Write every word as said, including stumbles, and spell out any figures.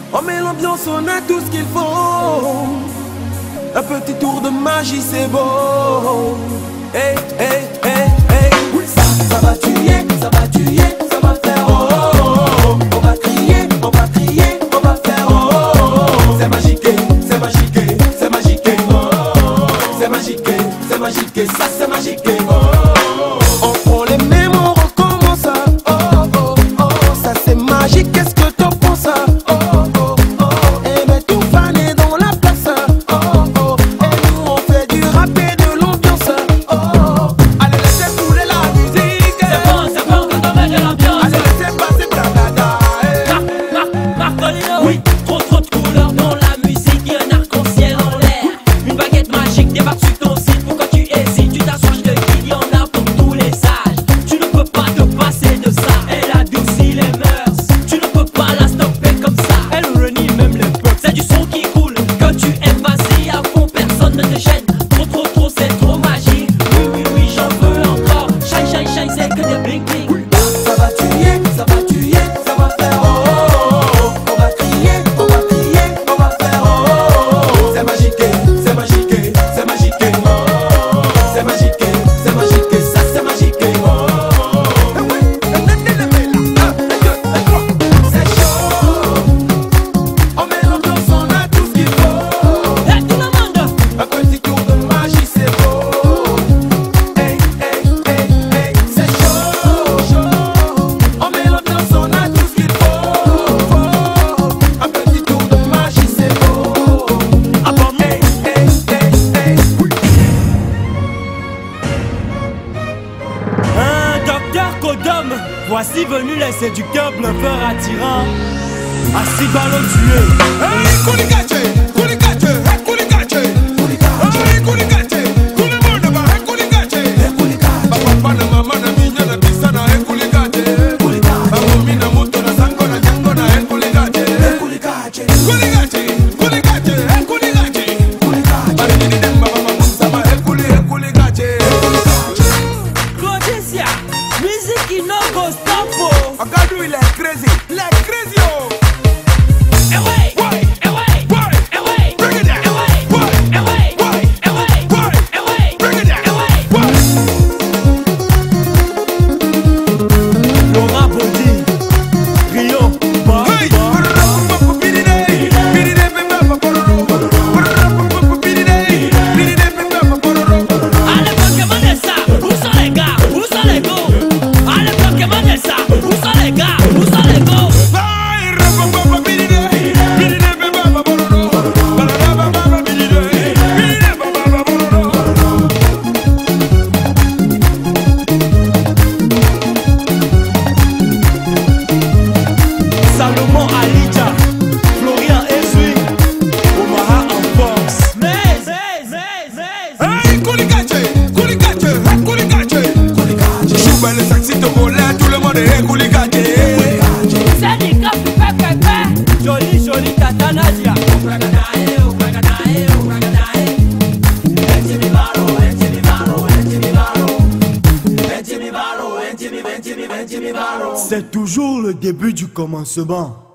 On met l'ambiance, on a tout ce qu'il faut. Un petit tour de magie, c'est beau. Hey, hey, hey, hey. Ça, ça va tuer, ça va tuer, ça va faire oh, oh, oh. On va crier, on va crier, on va faire oh, oh, oh. C'est magique, c'est magique, c'est magique oh, oh. C'est magique, c'est magique, ça c'est magique oh, oh. On prend les mêmes, on recommence oh, oh, oh. Ça c'est magique, qu'est-ce que t'en penses oh, oh, oh. Et ben tout fan est dans la place oh, oh. Et nous on fait du rap et de l'ambiance oh, oh. Allez laissez couler la musique. C'est bon, c'est bon quand on met de l'ambiance. Allez laissez passer Blablacar. Marc, Marc, Marcolino. Oui. Trop trop de couleurs dans la musique, y'a un arc-en-ciel en l'air. Une baguette magique débarque sur ton site. Pourquoi tu hésites, tu t'assois, je te guide, y'en a pour tous les âges. Tu ne peux pas te passer de ça, elle adoucit les mœurs. Tu ne peux pas la stopper comme ça, elle renie même les peuples. C'est du son qui coule, que tu aimes, vas-y à fond, personne ne te gêne. Trop trop trop, c'est trop magique. Oui oui oui, j'en veux encore. Shine shine shine, c'est que des bling bling. Ça va tuer, ça va tuer, ça va faire oh, oh, oh. On va crier, on va crier, on va faire oh, oh, oh. C'est magique, c'est magique, c'est magique oh, oh. C'est magique, c'est magique, ça c'est magique oh, oh. C'est chaud. On met l'ambiance, on a tout ce qu'il faut. Hey tout le monde. Un petit tour de magie, c'est beau. Hey, hey, hey, hey, c'est chaud, chaud. On met l'ambiance, on a tout ce qu'il faut. Un petit tour de magie, c'est beau. Ah bon, Hey, hey, hey, hey. un docteur Kodom, voici venu les séducteurs bluffeurs attirants. Assis ballon tué. Hey, Kuligache, Kuligache, hey, Kuligache, hey, Kuligache, tout le monde va, hey, Kuligache. Papa na mama na minya na bisa na hey, Kuligache. Babomi na moto na sango na jango na hey, Kuligache. Kuligache, Kuligache, hey, Kuligache. Barini dem baba mamusa ma hey, Kuli, hey, Kuligache. Rhodesia, music qui no go stop oh. Agadu il est crazy, il est crazy oh. Eh ouais, Why? eh ouais, Why? eh ouais, Bring it down. eh ouais, Why? eh ouais, Why? eh ouais, Why? eh ouais, Bring it down. eh ouais. Why? Laurent Body, Rio, Ba, Hey! Ba. Allez Pokémon de ça, où sont les gars, où sont les go? Allez Pokémon de ça, où sont les gars, où sont les go? Salomon Alidja, Florian Ezui, Omaha en force. Mais, mais, mais, mais. Hey, Kuligache, Kuligache, hey, Kuligache. Chouba le saxi te volait, tout le monde est hey, Kuligache. C'est du cap pépé pépé. Joli, joli tata Nadia. Obragadae, obragadae, obragadae. Enti baro, enti baro, enti baro. Enti baro, enti enti enti baro. C'est toujours le début du commencement.